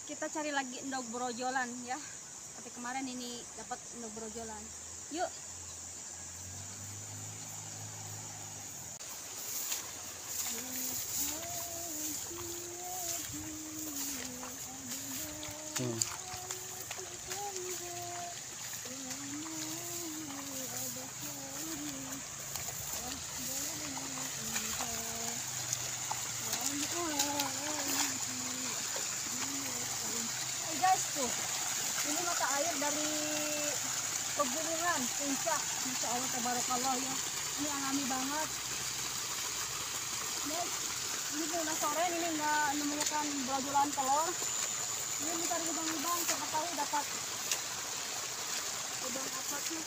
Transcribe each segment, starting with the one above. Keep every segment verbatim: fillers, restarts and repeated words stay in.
kita cari lagi endog brojolan ya. Tapi kemarin ini dapat endog brojolan. Yuk. Hmm. Guys tuh, ini mata air dari pegunungan puncak, Masya Allah tabarakallah ya. Ini alami banget. Guys, ini udah sore, ini nggak menemukan brojolan telur. Ini mencari lubang-lubang, siapa tahu dapat lubang apa sih.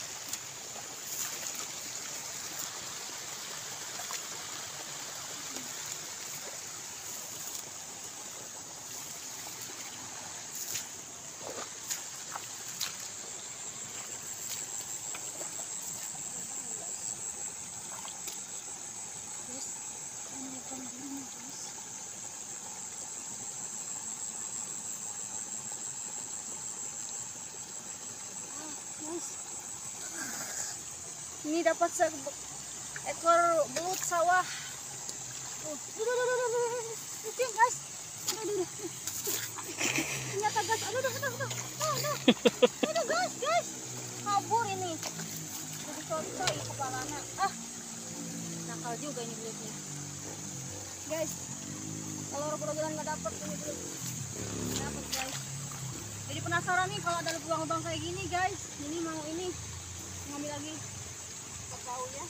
Ini dapat seekor belut sawah. Tuh, lihat guys. Ternyata guys, aduh, aduh, aduh, aduh, aduh, aduh guys, guys, kabur ini. Jadi cocoy kepalanya. Ah, nakal juga ini belutnya. Guys, kalau brojolan nggak dapat ini belut. Dapat guys. Jadi penasaran nih kalau ada lubang-lubang kayak gini guys. Ini mau ini ngambil lagi. Tahu ya.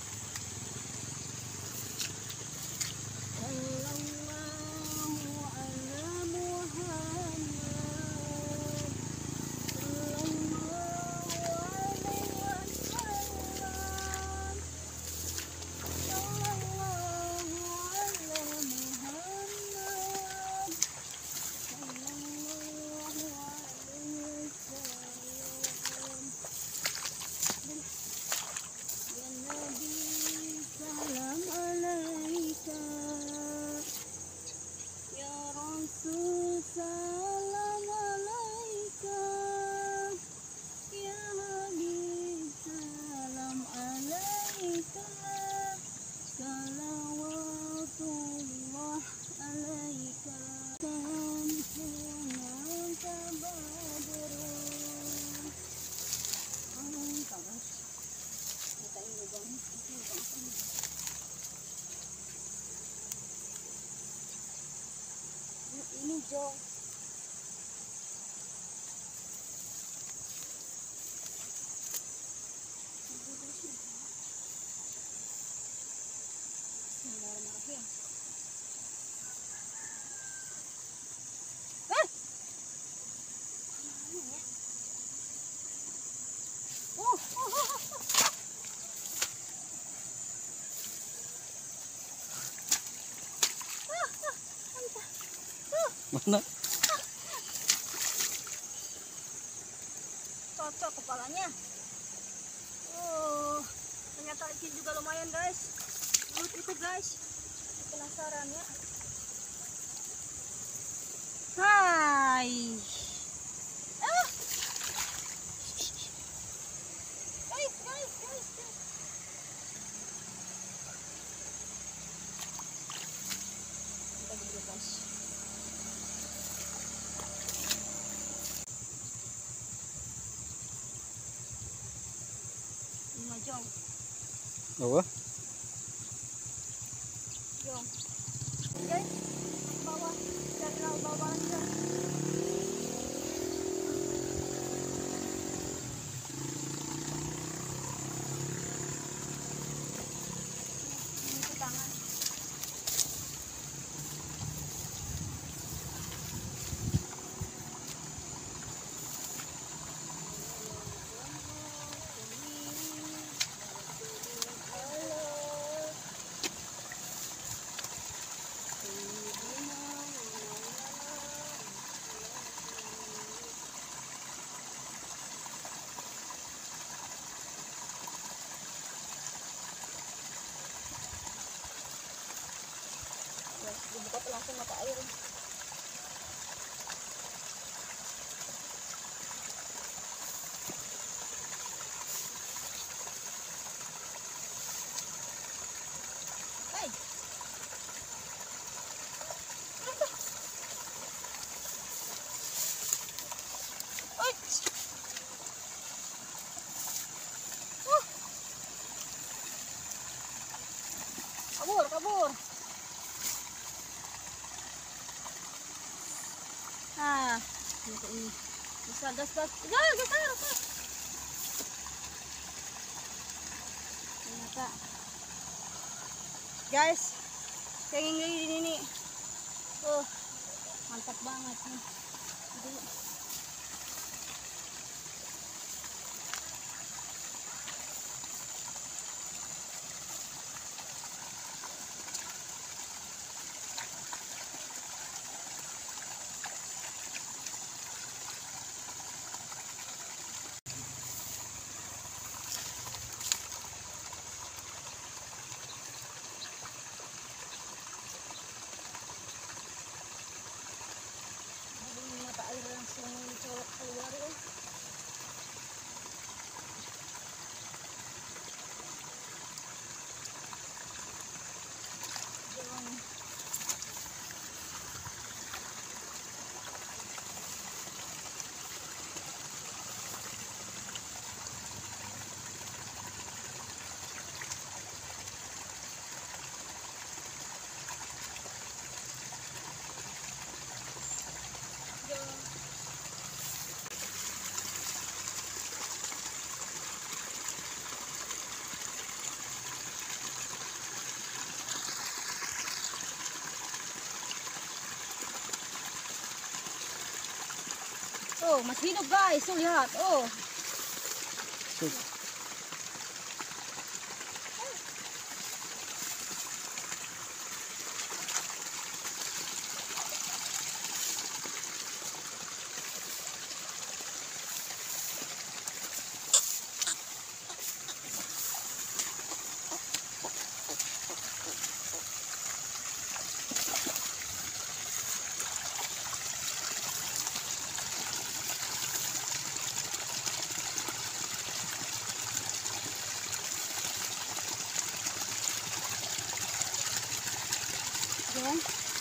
Ini jong. Eh! Oh, oh, oh, oh. Mana? Cocok kepalanya. Oh, ternyata ini juga lumayan guys. Belut itu guys. Penasaran ya. Hai. Ah. Guys, guys, guys, guys. Kita dulu guys. Lima jong. Apa? Jong. Guys, bawah dari laut bawah aja. Ini tangan. Dibuka langsung mata air. Untuk ini. Bisa gas gas. Gas gas gas. Ternyata. Guys, pengen gini nih. Oh, mantap banget nih. Jadi, langsung dicolok keluar ya. Jangan. Oh, masih hidup guys, tuh lihat. Oh. Yan.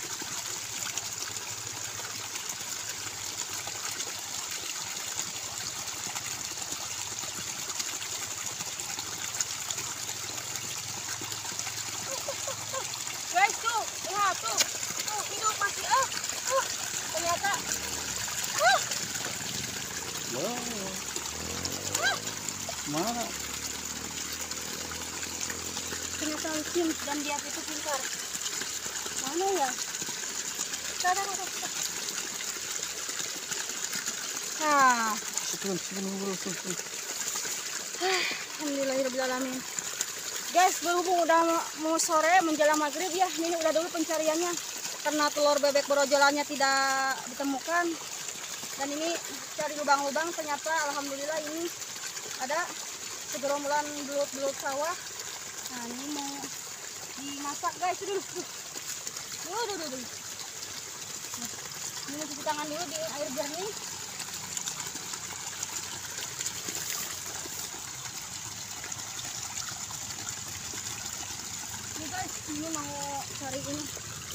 Guys, tuh, lihat tuh, tuh hidup masih ah, uh, ternyata, uh, Wow. uh, Mana? ternyata licin dan dia itu pintar. Mana ya? Tada, tada, tada. Nah, Sebelum sebelum bro, sebelum. alhamdulillahirobbilalamin. Guys, berhubung udah mau sore menjelang maghrib ya, ini udah dulu pencariannya karena telur bebek borojolannya tidak ditemukan. Dan ini cari lubang-lubang, ternyata alhamdulillah ini ada segerombolan belut-belut sawah. Nah, ini mau dimasak guys, dulu dulu dulu dulu, dulu. Nah, ini cuci tangan dulu di air jernih. Ini guys, ini mau cari ini.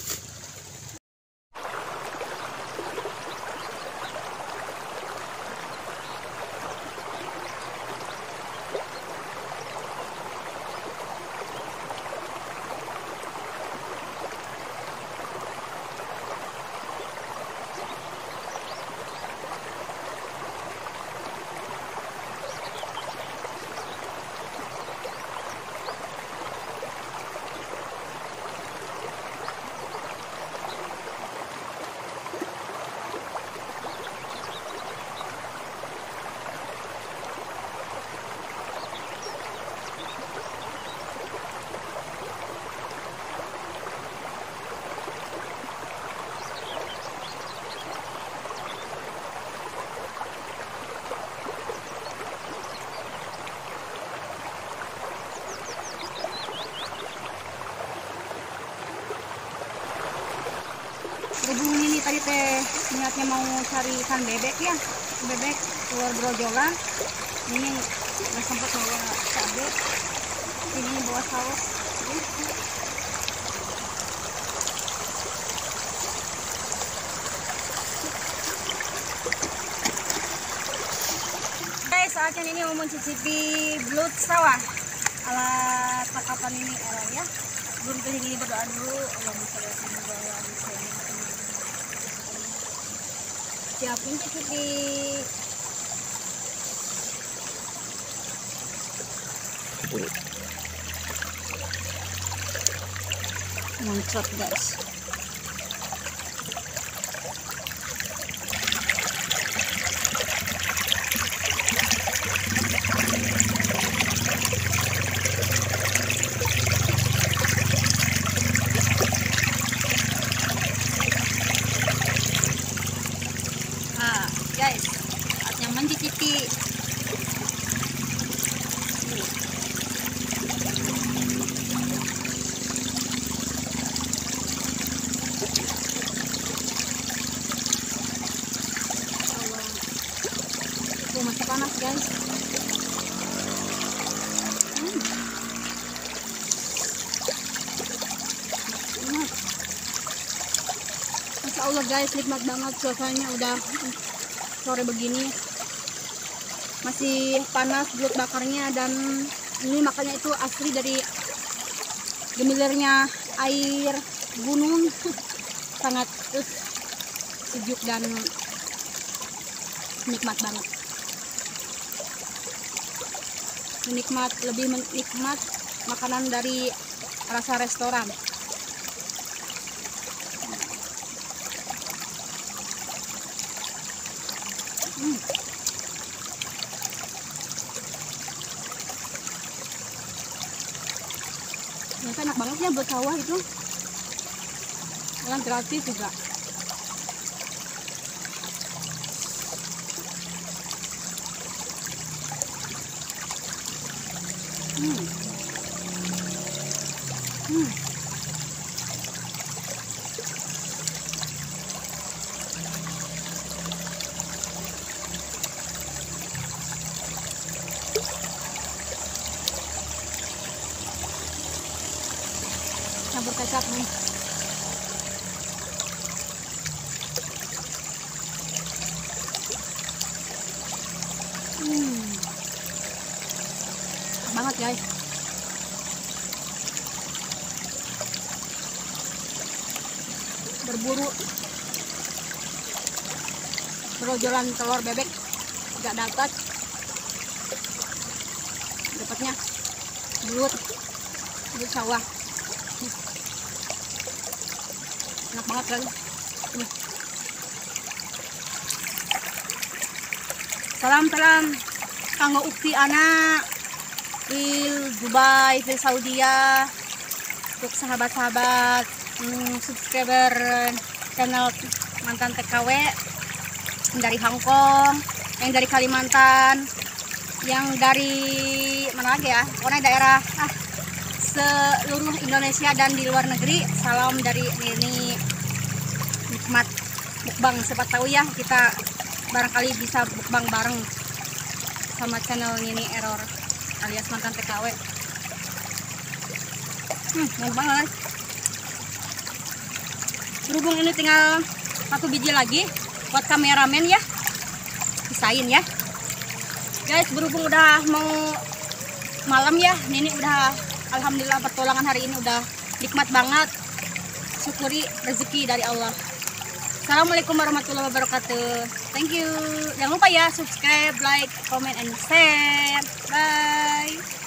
Berhubung ini tadi teh niatnya mau cari ikan bebek ya, bebek keluar berojolan. Ini nggak sempat bawa cabai, ini bawa saus. Guys, saatnya ini mau mencicipi belut sawah ala tangkapan ini ya. Sebelum ke sini berdoa dulu. Allahumma sholli ala sayyidina Muhammad. Siapin cuci. Muncrat guys. Ah, guys, saatnya mencicipi. Tuh, masih panas guys. Hmm. Enak. Masya Allah guys, nikmat banget suasananya. Udah sore begini masih panas belut bakarnya, dan ini makanya itu asli dari gemilirnya air gunung. Sangat uh, sejuk dan nikmat banget. Menikmat, lebih menikmat makanan dari rasa restoran. Hmm. Ternyata enak banget ya buat sawah itu. Yang gratis juga. Hmm. Hmm. Campur kecap nih. Hmm. Banget guys. Berburu berojolan telur bebek nggak dapat, dapatnya belut belut sawah. Enak banget kan. Salam-salam kanggo ukti anak il Dubai, il Saudia, untuk sahabat-sahabat hmm, subscriber channel Mantan T K W yang dari Hong Kong, yang dari Kalimantan, yang dari mana lagi ya, pokoknya daerah ah, seluruh Indonesia dan di luar negeri. Salam dari Nini Nikmat Mukbang. Siapa tahu ya kita barangkali bisa mukbang bareng sama channel Nini Error alias Mantan T K W. Hmm, enak banget. Berhubung ini tinggal satu biji lagi buat kameramen ya, pisahin ya guys. Berhubung udah mau malam ya, Nini udah alhamdulillah pertolongan hari ini udah nikmat banget. Syukuri rezeki dari Allah. Assalamualaikum warahmatullahi wabarakatuh. Thank you. Jangan lupa ya subscribe, like, comment, and share. Bye.